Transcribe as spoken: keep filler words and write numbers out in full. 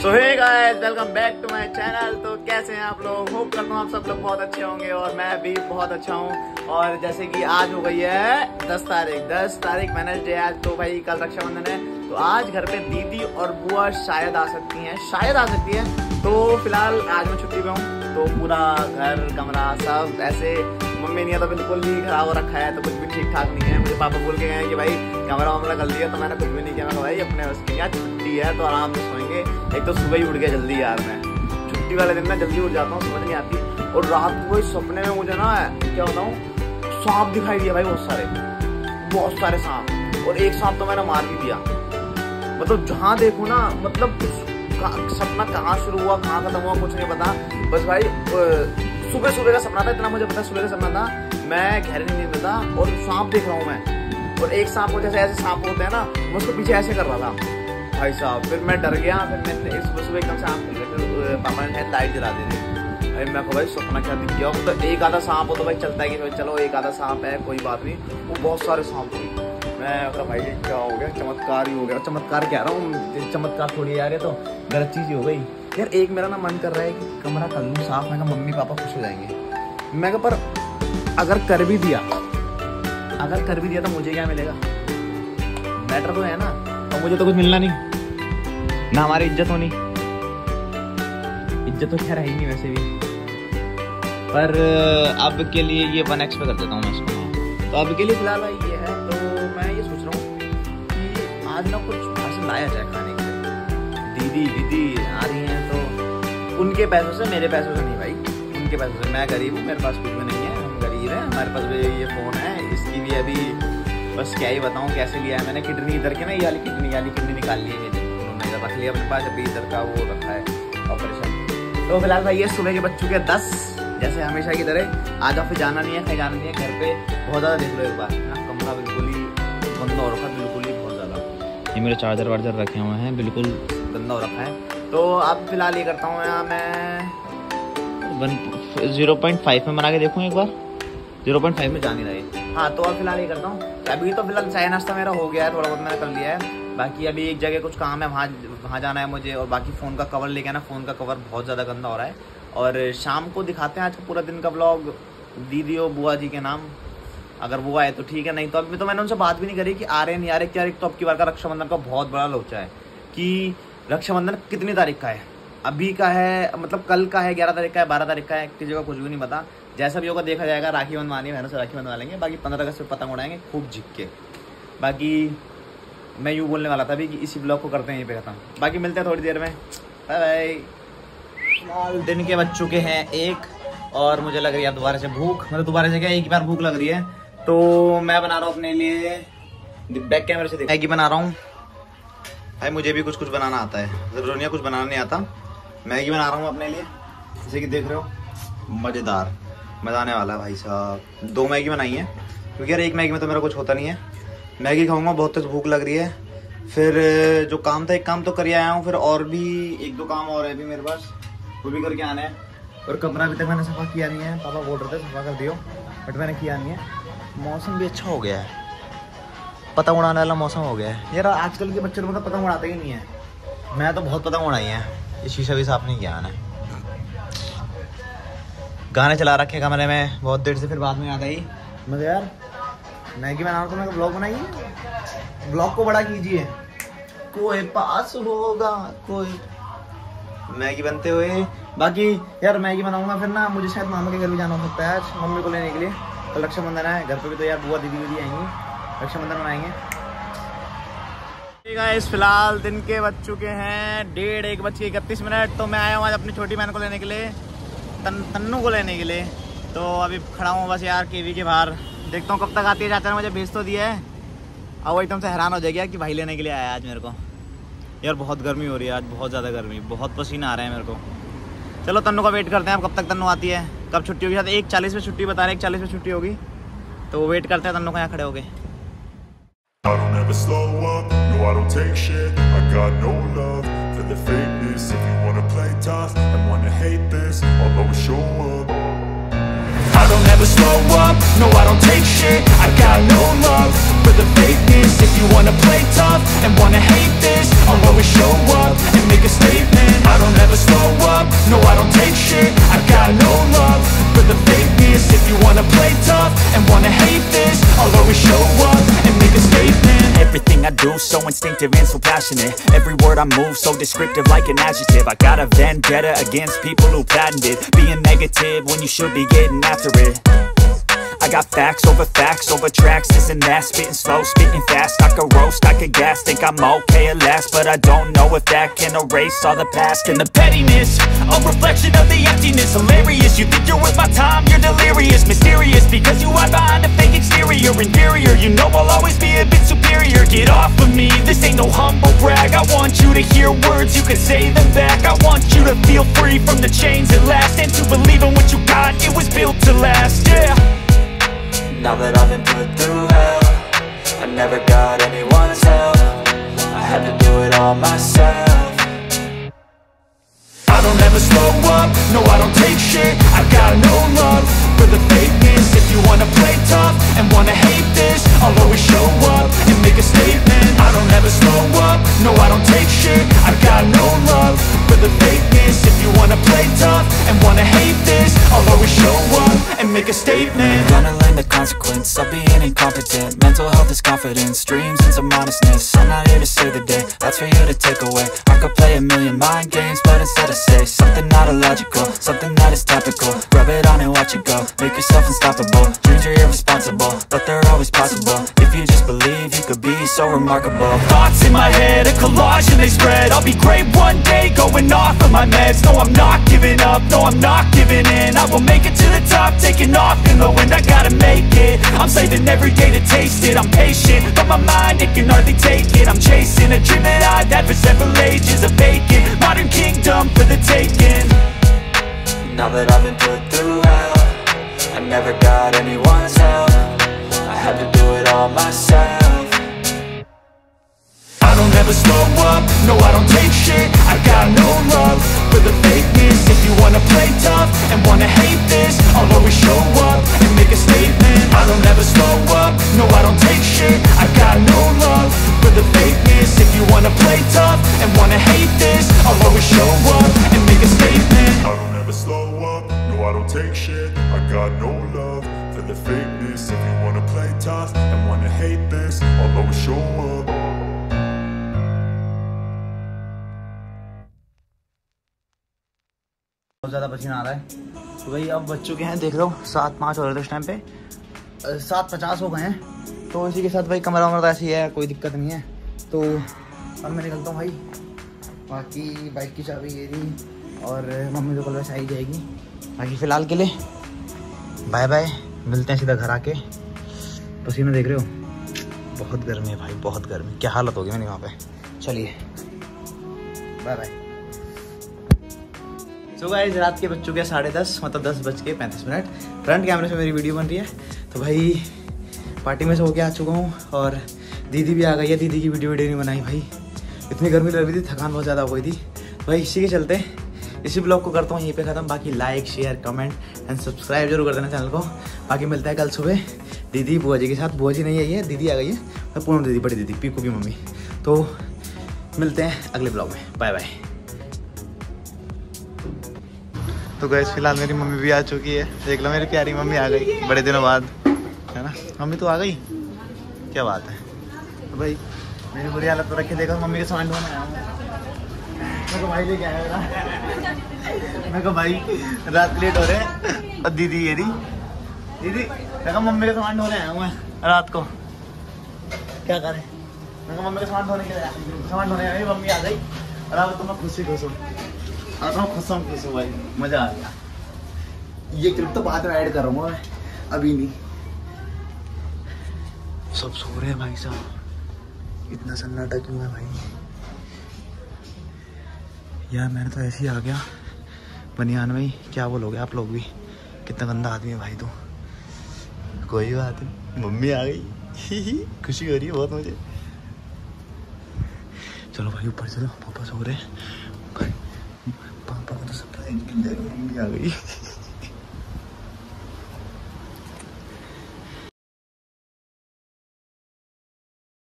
So hey guys, welcome back to my channel. तो कैसे हैं आप लोग? होप करता हूँ आप सब लोग बहुत अच्छे होंगे और मैं भी बहुत अच्छा हूँ। और जैसे कि आज हो गई है दस तारीख दस तारीख वेडनेसडे आज, तो भाई कल रक्षाबंधन है। तो आज घर पे दीदी और बुआ शायद आ सकती हैं शायद आ सकती है तो फिलहाल आज मैं छुट्टी पे हूँ। तो पूरा घर कमरा सब ऐसे, मम्मी नहीं है तो बिल्कुल ही खराब हो रखा है, तो कुछ भी ठीक ठाक नहीं है। मुझे पापा बोल के गए कि भाई कमरा वमरा कर दिया, तो मैंने कुछ भी नहीं किया। मैं भाई अपने उसकी क्या छुट्टी है तो आराम से सोएंगे। एक तो सुबह ही उठ गया जल्दी यार, मैं छुट्टी वाले दिन ना जल्दी उठ जाता हूँ, समझ नहीं आती। और रात को सपने में मुझे ना क्या होता हूँ, सांप दिखाई दिया भाई, बहुत सारे बहुत सारे सांप। और एक सांप तो मैंने मार भी दिया। मतलब जहाँ देखो ना, मतलब सपना कहाँ शुरू हुआ कहाँ खत्म हुआ कुछ नहीं पता। बस भाई सुबह सुबह का सपना था, इतना मुझे पता सुबह का सपना था। मैं गहरी नींद में था और सांप देख रहा हूँ मैं, और एक सांप को जैसे ऐसे सांप होते हैं ना, मैं उसको पीछे ऐसे कर रहा था भाई साहब। फिर मैं डर गया, फिर मैंने सुबह सुबह एकदम सांप कर लिया। फिर पापा ने लाइट जला दी थी। भाई मैं को भाई सपना क्या दिख गया। तो एक आधा सांप हो तो भाई चलता है कि चलो एक आधा सांप है कोई बात नहीं, वो बहुत सारे सांप थे। मैं कहा भाई क्या हो गया, चमत्कार ही हो गया। चमत्कार कह रहा हूँ, चमत्कार थोड़ी यार, ये तो गलत चीज ही हो गई यार। एक मेरा ना मन कर रहा है कि कमरा कर लूँ साफ। मैं कहा मम्मी पापा खुश हो जाएंगे। मैं कहा पर अगर कर भी दिया अगर कर भी दिया तो मुझे क्या मिलेगा? मैटर तो है ना, और मुझे तो कुछ मिलना नहीं ना, हमारी इज्जत होनी। इज्जत तो खैर है ही नहीं वैसे भी, पर अब के लिए ये वन एक्स पे कर देता हूँ मैं इसको। तो अब के लिए फिलहाल ये है। तो मैं ये सोच रहा हूँ कि आज ना कुछ बाहर से लाया जाए खाने के लिए। दीदी दीदी आ रही हैं तो उनके पैसों से, मेरे पैसों से नहीं भाई, उनके पैसों से। मैं गरीब हूँ, मेरे पास कुछ भी नहीं है, हम गरीब हैं। हमारे पास भी ये फ़ोन है, इसकी भी अभी बस क्या ही बताऊँ कैसे लिया है मैंने। किडनी इधर की ना, ये वाली किडनी वाली किडनी निकाल ली है मेरी, उन्होंने इधर रख लिया अपने पास। अभी इधर का वो रखा है ऑपरेशन। तो फिलहाल भाई ये सुबह के बज चुके हैं दस, जैसे हमेशा की तरह। आज ऑफिस जाना नहीं है, कहीं जाना नहीं है। घर पे बहुत ज़्यादा देख लो एक बार ना, कमरा बिल्कुल ही गंदा हो रखा है, बिल्कुल ही बहुत ज़्यादा। ये मेरे चार्जर वार्जर रखे हुए हैं, बिल्कुल गंदा हो रखा है। तो अब फिलहाल ये करता हूँ यहाँ मैं वन जीरो पॉइंट फाइव में बना के देखूँ एक बार। जीरो पॉइंट फाइव में जा नहीं रहे। हाँ तो अब फिलहाल ये करता हूँ। अभी तो फिलहाल चाय नाश्ता मेरा हो गया है, थोड़ा बहुत मैंने कर लिया है। बाकी अभी एक जगह कुछ काम है, वहाँ वहाँ जाना है मुझे। और बाकी फ़ोन का कवर लेके आना, फ़ोन का कवर बहुत ज़्यादा गंदा हो रहा है। और शाम को दिखाते हैं आज का पूरा दिन का ब्लॉग दीदी और बुआ जी के नाम। अगर वो आए तो ठीक है, नहीं तो अभी तो मैंने उनसे बात भी नहीं करी कि आ रहे नहीं आ रहे क्या। एक तो अब की बार का रक्षाबंधन का बहुत बड़ा लोचा है कि रक्षाबंधन कितनी तारीख का है। अभी का है, मतलब कल का है, ग्यारह तारीख का है, बारह तारीख का है, किसी का कुछ भी नहीं पता। जैसा भी होगा देखा जाएगा। राखी बंधवानी बहनों से राखी बंधवा लेंगे। बाकी पंद्रह अगस्त पे पतंग उड़ाएंगे खूब झिक के। बाकी मैं यूँ बोलने वाला था अभी कि इसी ब्लॉग को करते हैं यहीं पे खत्म। बाकी मिलते हैं थोड़ी देर में, बाय बाय। दिन के बज चुके हैं एक, और मुझे लग रही है दोबारा से भूख। मतलब दोबारा से क्या, एक बार भूख लग रही है। तो मैं बना रहा हूँ अपने लिए, बैक कैमरे से मैगी बना रहा हूँ। भाई मुझे भी कुछ कुछ बनाना आता है, जरूरी नहीं कुछ बनाना नहीं आता। मैगी बना रहा हूँ अपने लिए, जैसे कि देख रहे हो, मज़ेदार मज़ा आने वाला है भाई साहब। दो मैगी बनाई है क्योंकि यार एक मैगी में तो मेरा कुछ होता नहीं है। मैगी खाऊंगा, बहुत तेज भूख लग रही है। फिर जो काम था, एक काम तो कर आया हूँ, फिर और भी एक दो काम और है अभी मेरे पास, वो भी करके आना है। और कमरा अभी तक मैंने सफ़ा किया नहीं है। पापा बोल रहे थे सफ़ा कर दियो, बट मैंने किया नहीं है। मौसम भी अच्छा हो गया है, पतंग उड़ाने वाला मौसम हो गया है यार। आजकल के बच्चे लोग तो पतंग उड़ाते ही नहीं है। मैं तो बहुत पतंग उड़ाई है, ये शीशा भी साफ नहीं किया मैंने। गाने चला रखे कमरे में बहुत देर से, फिर बाद में याद आई मुझे यार मैगी बना रहा तो मैं ब्लॉग बनाइए, ब्लॉग को बड़ा कीजिए। कोई पास होगा कोई, मैगी बनते हुए। बाकी यार मैगी बनाऊंगा, फिर ना मुझे शायद मामा के घर भी जाना हो सकता है आज, मम्मी को लेने के लिए। तो रक्षाबंधन है, घर पे भी तो यार बुआ दीदी दीदी आएंगी, रक्षाबंधन मनाएंगे। गाइस फिलहाल दिन के बज चुके हैं डेढ़ एक बज के इकतीस मिनट। तो मैं आया हूँ आज अपनी छोटी बहन को लेने के लिए, तन, तन्नू को लेने के लिए। तो अभी खड़ा हूँ बस यार केवी के बाहर, देखता हूँ कब तक आती है। चाचा ने मुझे भेज तो दिया है, अब वो एकदम से हैरान हो जाएगा कि भाई लेने के लिए आया आज मेरे को। यार बहुत गर्मी हो रही है आज, बहुत ज़्यादा गर्मी, बहुत पसीना आ रहा है मेरे को। चलो तन्नू का वेट करते हैं अब, कब तक तन्नू आती है, कब छुट्टी होगी। शायद एक चालीस में छुट्टी बता रहे, एक चालीस में छुट्टी होगी। तो वेट करते हैं तन्नू को यहाँ खड़े हो गए। I don't ever slow up, no I don't take shit. I got no love for the fakeness. If you wanna play tough and wanna hate this, I'll always show up. I don't ever slow up, no I don't take shit. I got no love for the fakeness. If you wanna play tough and wanna hate this, I'll always show up and make a statement. I do, so instinctive and so passionate. Every word I move, so descriptive like an adjective. I got a vendetta against people who patented being negative when you should be getting after it. I got facts over facts over tracks, this and that. Spitting slow, spitting fast, I could roast, I could gas. Think I'm okay at last, but I don't know if that can erase all the past. And the pettiness, a reflection of the emptiness. Hilarious, you think you're worth my time, you're delirious. Mysterious, because you hide behind a fake exterior. Inferior, you know I'll always be a bit superior. Get off of me, this ain't no humble brag. I want you to hear words, you can say them back. I want you to feel free from the chains at last, and to believe in what you got, it was built to last, yeah. Now that I've been put through hell, I never got anyone's help. I had to do it all myself. I don't ever slow up, no I don't take shit. I got no love for the fakeness. If you wanna play tough and wanna hate this, I'll always show up and make a statement. I don't ever slow up, no I don't take shit. I got no love for the fakeness. If you wanna play tough and wanna hate this, I'll always show up and make a statement. Gonna learn the consequence of being incompetent. Mental health is confidence, dreams and some honestness. I'm not here to save the day, that's for you to take away. I could play a million mind games, but instead I say something not illogical, something that is topical. Rub it on and watch it go, make yourself unstoppable. Dreams are irresponsible, but they're always possible. If you just believe, you could be so remarkable. Thoughts in my head, a collage and they spread. I'll be great one day, going off of my meds. No, I'm not giving up, no, I'm not giving in. I will make it to the top, taking off in the wind. I gotta make it, I'm saving every day to taste it. I'm patient, but my mind, it can hardly take it. I'm chasing a dream that I've had for several ages. A vacant, modern kingdom for the taking. Now that I've been put through hell, I never got anyone's help. I had to do it all myself. I don't ever slow up, no I don't take shit. I got no love for the fakeness. If you wanna play tough and wanna hate this, I'll always show up and make a statement. I don't ever slow up, no I don't take shit. I got no love for the fakeness. If you wanna play tough and wanna hate this, I'll always show up and make a statement. I don't ever slow up, no I don't take shit. I got no love for the fakeness. If you wanna play tough and wanna hate this, I'll always show up. बहुत ज़्यादा पसीना आ रहा है तो भाई अब बच चुके हैं, देख लो सात पाँच हो रहे थे इस टाइम पे, सात पचास हो गए हैं। तो इसी के साथ भाई कमरा वमरा ऐसी है, कोई दिक्कत नहीं है। तो अब मैं निकलता हूँ भाई, बाकी बाइक की चाबी ये रही और मम्मी तो कल वैसे आई जाएगी। बाकी फ़िलहाल के लिए बाय बाय, मिलते हैं सीधा घर आके। पसीना देख रहे हो, बहुत गर्मी है भाई, बहुत गर्मी, क्या हालत होगी मैंने वहाँ पे। चलिए बाय बाय। सो गाइस रात के बज चुके साढ़े दस, मतलब दस बज के पैंतीस मिनट। फ्रंट कैमरे से मेरी वीडियो बन रही है। तो भाई पार्टी में से होके आ चुका हूँ और दीदी भी आ गई है। दीदी की वीडियो वीडियो नहीं बनाई भाई, इतनी गर्मी लग रही थी, थकान बहुत ज़्यादा हो गई थी। भाई इसी के चलते इसी ब्लॉग को करता हूँ यहीं पे ख़त्म। बाकी like share comment and subscribe जरूर कर देना चैनल को। बाकी मिलता है कल सुबह दीदी बुआ जी के साथ। बुआ जी नहीं आई है, दीदी आ गई है, पूनम दीदी, बड़ी दीदी, पीकू की मम्मी। तो मिलते हैं अगले ब्लॉग में, बाय बाय। तो गैस फिलहाल मेरी मम्मी भी आ चुकी है, देख लो मेरी प्यारी मम्मी आ गई बड़े दिनों बाद, है ना। मम्मी तो आ गई, क्या बात है। तो भाई मेरी बुरी हालत तो रखी, देखो मम्मी के सामान ढोने आया हूँ। मैं को भाई लेके आया मेरा, मैं को भाई रात लेट हो रहे हैं और दीदी ये रही दीदी, देखो मम्मी के सामान ढोने आया हूँ मैं रात को, क्या करें। मैं को मम्मी के सामान ढोने के लिए सामान ढोने आया, मम्मी आ गई और अब तो मैं खुश ही खुश हूँ, खुश हूँ खुश हूँ भाई, मजा आ गया। ये क्लिप तो बाद में ऐड करूँगा मैं, अभी नहीं। सब सो रहे हैं भाई साहब, इतना सन्नाटा क्यों है भाई। यार मैंने तो ऐसे ही आ गया बनियान में ही, क्या बोलोगे आप लोग भी, कितना गंदा आदमी है भाई। तो कोई बात नहीं, मम्मी आ गई, खुशी हो रही है बहुत मुझे। चलो भाई ऊपर चलो, पापा सो रहे हैं, पापा को तो सरप्राइज मिल जाएगा, मम्मी आ गई।